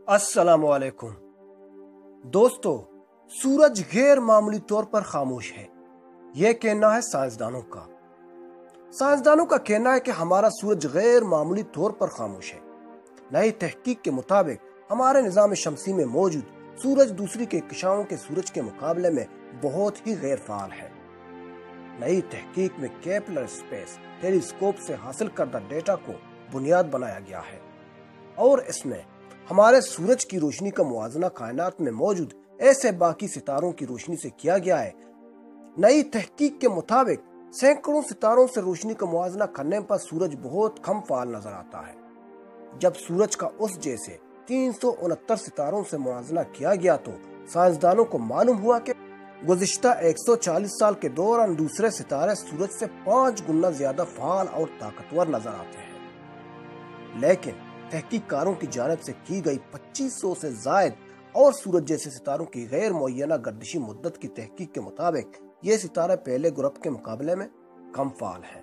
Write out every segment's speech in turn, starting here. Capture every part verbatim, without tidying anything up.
السلام علیکم دوستو، سورج غیر معمولی طور پر خاموش ہے، یہ کہنا ہے سائنسدانوں کا سائنسدانوں کا کہنا ہے کہ ہمارا سورج غیر معمولی طور پر خاموش ہے۔ نئی تحقیق کے مطابق ہمارے نظام شمسی میں موجود سورج دوسری کہکشاؤں کے سورج کے مقابلے میں بہت ہی غیر فعال ہے۔ نئی تحقیق میں کیپلر اسپیس ٹیلیسکوپ سے حاصل کردہ ڈیٹا کو بنیاد بنایا گیا ہے اور اس میں ہمارے سورج کی روشنی کا موازنہ کائنات میں موجود ایسے باقی ستاروں کی روشنی سے کیا گیا ہے۔ نئی تحقیق کے مطابق سینکڑوں ستاروں سے روشنی کا موازنہ کرنے پر سورج بہت کم فعال نظر آتا ہے۔ جب سورج کا اس جیسے تین سو انہتر ستاروں سے موازنہ کیا گیا تو سائنسدانوں کو معلوم ہوا کہ گزشتہ ایک سو چالیس سال کے دوران دوسرے ستارے سورج سے پانچ گنا زیادہ فعال اور طاقتور نظر آتے ہیں۔ لیکن تحقیق کاروں کی جانب سے کی گئی پچیس سو سے زائد اور سورج جیسے ستاروں کی غیر معینہ گردشی مدت کی تحقیق کے مطابق یہ ستارے پہلے گروپ کے مقابلے میں کم فعال ہیں۔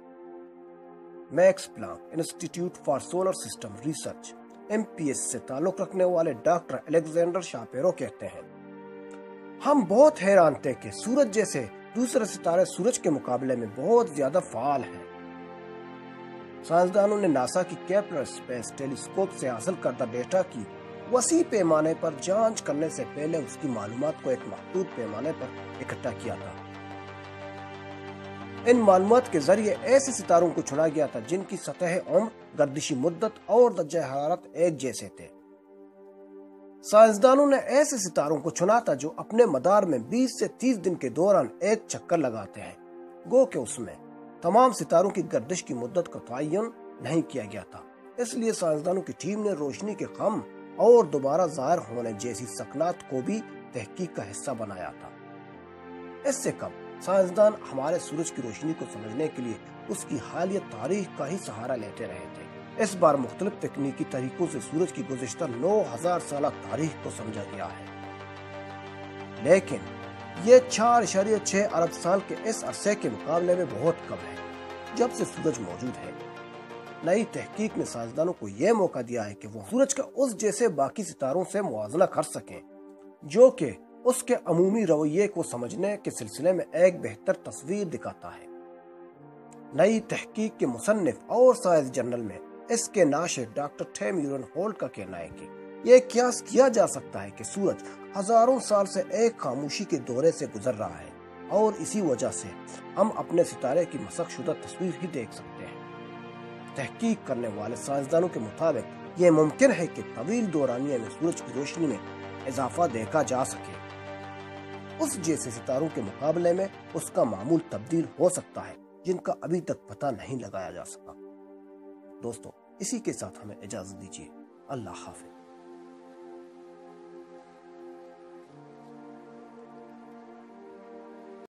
Max Planck institute for solar system research M P S سے تعلق رکھنے والے ڈاکٹر الیگزینڈر شاپیرو کہتے ہیں، ہم بہت حیران تھے کہ سورج جیسے دوسرے ستارے سورج کے مقابلے میں بہت زیادہ فعال ہیں۔ سائنسدانوں نے ناسا کی کیپلر اسپیس ٹیلیسکوپ سے حاصل کردہ ڈیٹا کی وسیع پیمانے پر جانچ کرنے سے پہلے اس کی معلومات کو ایک محدود پیمانے پر اکٹھا کیا تھا۔ ان معلومات کے ذریعے ایسے ستاروں کو چنا گیا تھا جن کی سطح عمر، گردشی مدت اور درجہ حرارت ایک جیسے تھے۔ سائنسدانوں نے ایسے ستاروں کو چنا تھا جو اپنے مدار میں بیس سے تیس دن کے دوران ایک چکر لگاتے ہیں، گو کہ اس میں تمام ستاروں کی گردش کی مدت کا تعین نہیں کیا گیا تھا۔ اس لیے سائنسدانوں کی ٹیم نے روشنی کے خم اور دوبارہ ظاہر ہونے جیسی سکنات کو بھی تحقیق کا حصہ بنایا تھا۔ اس سے کم سائنسدان ہمارے سورج کی روشنی کو سمجھنے کے لیے اس کی حالیہ تاریخ کا ہی سہارا لیتے رہے تھے۔ اس بار مختلف تکنیکی طریقوں سے سورج کی گزشتہ نو ہزار سالہ تاریخ کو سمجھا گیا ہے، لیکن یہ چار اشاریہ چھ ارب سال کے اس عرصے کے مقابلے میں بہت کم ہے جب سے سورج موجود ہے۔ نئی تحقیق نے سائنسدانوں کو یہ موقع دیا ہے کہ وہ سورج کا اس جیسے باقی ستاروں سے موازنہ کر سکیں، جو کہ اس کے عمومی رویے کو سمجھنے کے سلسلے میں ایک بہتر تصویر دکھاتا ہے۔ نئی تحقیق کے مصنف اور سائنس جرنل میں اس کے ناشر ڈاکٹر ٹیم یورن ہولٹ کا کہنا ہے کہ یہ قیاس کیا جا سکتا ہے کہ سورج ہزاروں سال سے ایک خاموشی کے دورے سے گزر رہا ہے اور اسی وجہ سے ہم اپنے ستارے کی مسخ شدہ تصویر ہی دیکھ سکتے ہیں۔ تحقیق کرنے والے سائنسدانوں کے مطابق یہ ممکن ہے کہ طویل دورانیے میں سورج کی روشنی میں اضافہ دیکھا جا سکے۔ اس جیسے ستاروں کے مقابلے میں اس کا معمول تبدیل ہو سکتا ہے جن کا ابھی تک پتہ نہیں لگایا جا سکا۔ دوستو، اسی کے ساتھ ہمیں اجازت دیجیے۔ اللہ حافظ۔